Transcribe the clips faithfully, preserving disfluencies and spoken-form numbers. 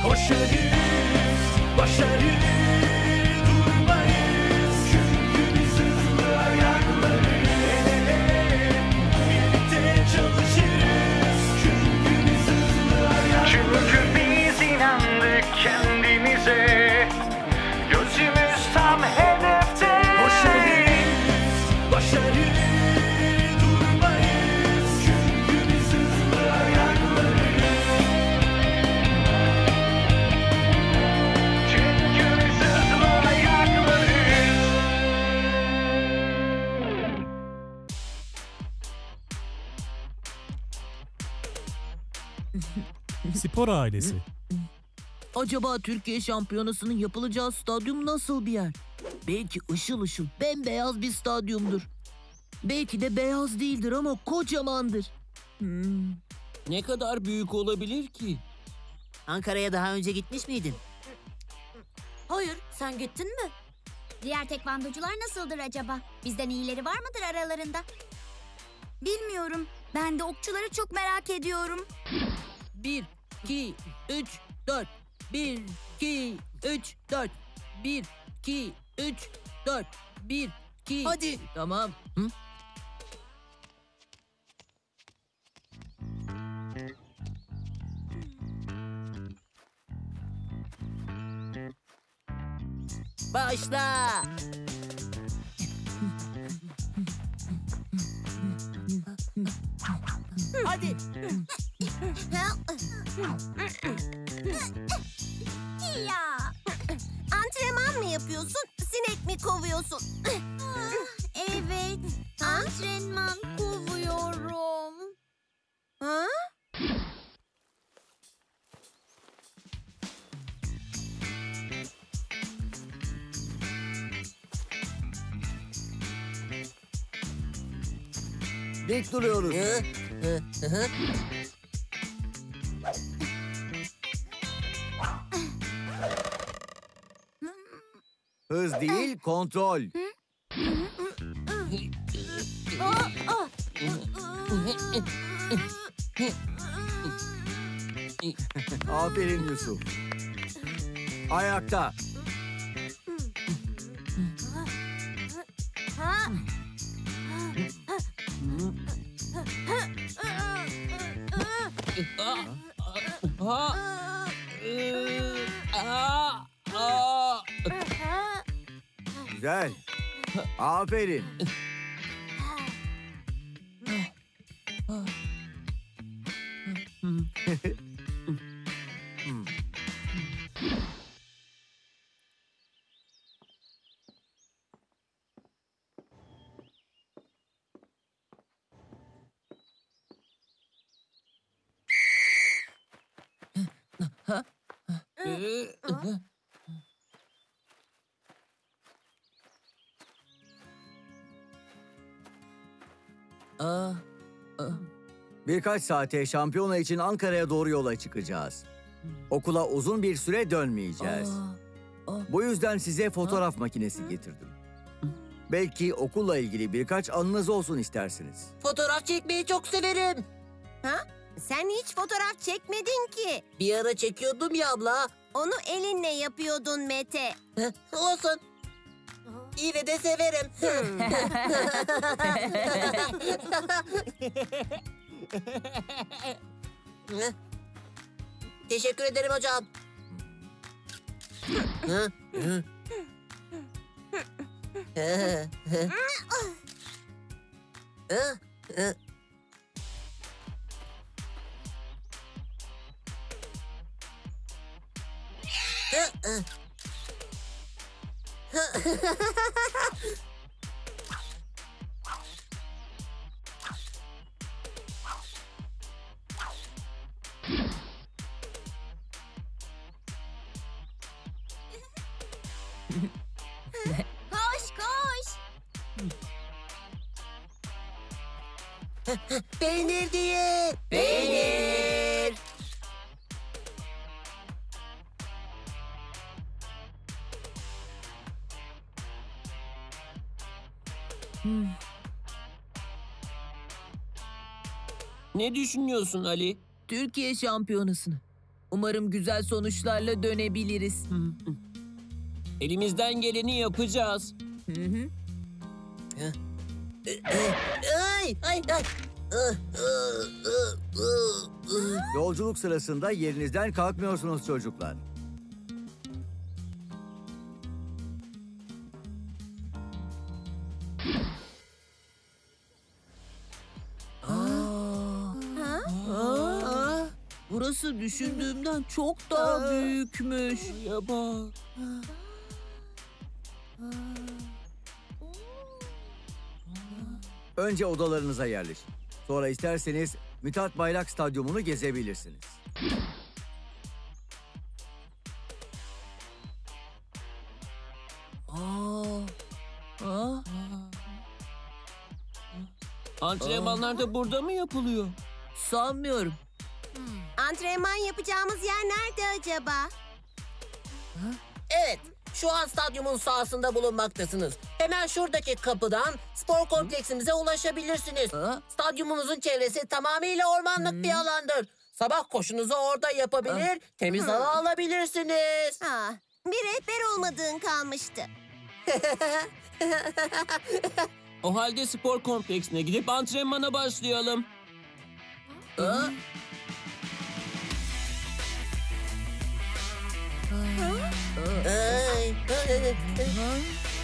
Koşarız, başarı durmayız. Çünkü biz hızlı ayaklarız. El ele, birlikte çalışırız. Çünkü biz hızlı ayaklarız. Çünkü biz inandık kendimize. Gözümüz tam hedefte. Koşarız, başarı durmayız. Çünkü biz hızlı ayaklarız. Çünkü biz hızlı ayaklarız. Spor ailesi. Acaba Türkiye Şampiyonası'nın yapılacağı stadyum nasıl bir yer? Belki ışıl ışıl bembeyaz bir stadyumdur. Belki de beyaz değildir ama kocamandır. Hmm. Ne kadar büyük olabilir ki? Ankara'ya daha önce gitmiş miydin? Hayır, sen gittin mi? Diğer tekvandocular nasıldır acaba? Bizden iyileri var mıdır aralarında? Bilmiyorum. Ben de okçuları çok merak ediyorum. Bir, iki, üç, dört. Bir, iki, üç, dört. Bir, iki, üç, dört. Bir, iki... Hadi. Tamam. Hı? Başla. Hadi. Ya. Antrenman mı yapıyorsun, sinek mi kovuyorsun? Evet, antrenman kovuyorum. Ha? Dik duruyoruz. Hız değil, kontrol. Aferin Yusuf. Ayakta. Ha? Ha, ıı, aa, aa. Güzel. Aferin. Aa, aa. Birkaç saate şampiyona için Ankara'ya doğru yola çıkacağız. Okula uzun bir süre dönmeyeceğiz. Aa, aa. Bu yüzden size fotoğraf makinesi getirdim. Belki okulla ilgili birkaç anınız olsun istersiniz. Fotoğraf çekmeyi çok severim. Ha? Sen hiç fotoğraf çekmedin ki. Bir ara çekiyordum ya abla. Onu elinle yapıyordun Mete. Olsun. Yine de severim. Teşekkür ederim hocam. Koş koş. Peynir diye. Peynir. Ne düşünüyorsun Ali? Türkiye şampiyonasını. Umarım güzel sonuçlarla dönebiliriz. Elimizden geleni yapacağız. Ay, ay, ay. Yolculuk sırasında yerinizden kalkmıyorsunuz çocuklar. Aa, burası düşündüğümden çok daha büyükmüş. Ya bak. Önce odalarınıza yerleşin. Sonra isterseniz Mithat Bayrak Stadyumunu gezebilirsiniz. Aa, aa. Antrenmanlar da burada mı yapılıyor? Sanmıyorum. Antrenman yapacağımız yer nerede acaba? Evet, şu an stadyumun sahasında bulunmaktasınız. Hemen şuradaki kapıdan spor kompleksimize ulaşabilirsiniz. Ha? Stadyumumuzun çevresi tamamıyla ormanlık bir alandır. Sabah koşunuzu orada yapabilir, temiz hava alabilirsiniz. Ha, bir rehber olmadığın kalmıştı. O halde spor kompleksine gidip antrenmana başlayalım. Aa. Ay, ay, Ha?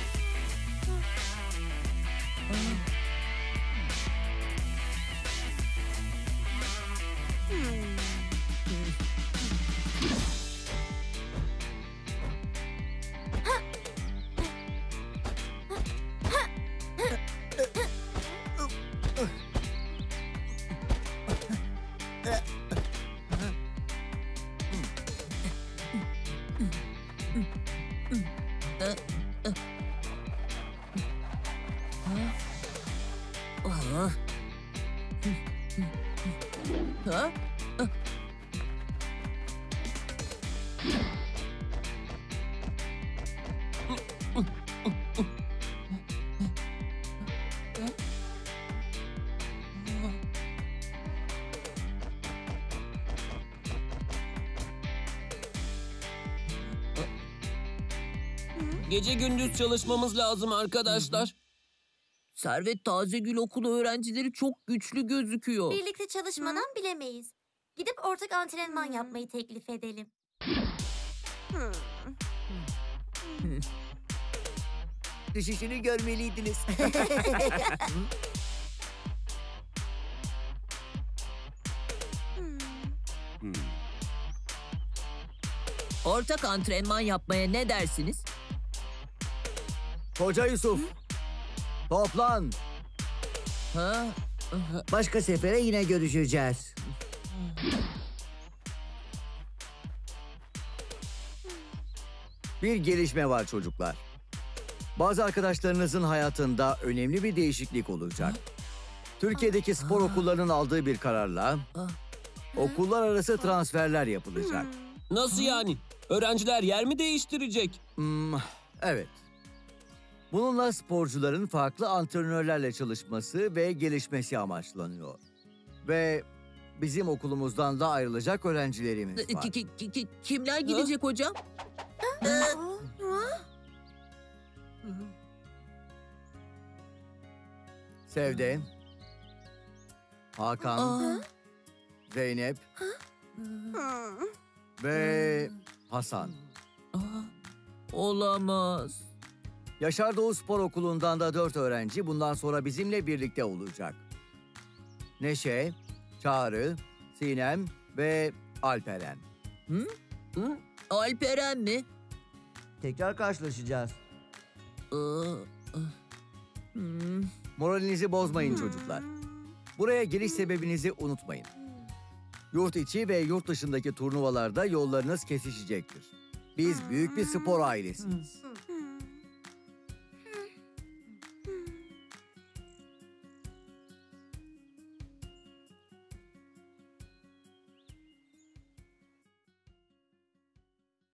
Aa. Ha? Gece gündüz çalışmamız lazım arkadaşlar. Servet Tazegül Okulu öğrencileri çok güçlü gözüküyor. Birlikte çalışmadan bilemeyiz. Gidip ortak antrenman yapmayı teklif edelim. Düşüşünü görmeliydiniz. Ortak antrenman yapmaya ne dersiniz? Koca Yusuf, toplan. Ha? Başka sefere yine görüşeceğiz. Bir gelişme var çocuklar. Bazı arkadaşlarınızın hayatında önemli bir değişiklik olacak. Türkiye'deki spor okullarının aldığı bir kararla okullar arası transferler yapılacak. Nasıl yani? Öğrenciler yer mi değiştirecek? Hmm, evet. Bununla sporcuların farklı antrenörlerle çalışması ve gelişmesi amaçlanıyor. Ve bizim okulumuzdan da ayrılacak öğrencilerimiz var. Ki- ki- ki- ki- kimler gidecek hocam? Sevde, Hakan, Aa. Zeynep ve Hasan. Aa, olamaz. Yaşar Doğu Spor Okulu'ndan da dört öğrenci bundan sonra bizimle birlikte olacak. Neşe, Çağrı, Sinem ve Alperen. Hı? Alperen mi? Tekrar karşılaşacağız. Aa, ah. Hmm. Moralinizi bozmayın çocuklar. Buraya geliş sebebinizi unutmayın. Yurt içi ve yurt dışındaki turnuvalarda yollarınız kesişecektir. Biz büyük bir spor ailesiyiz.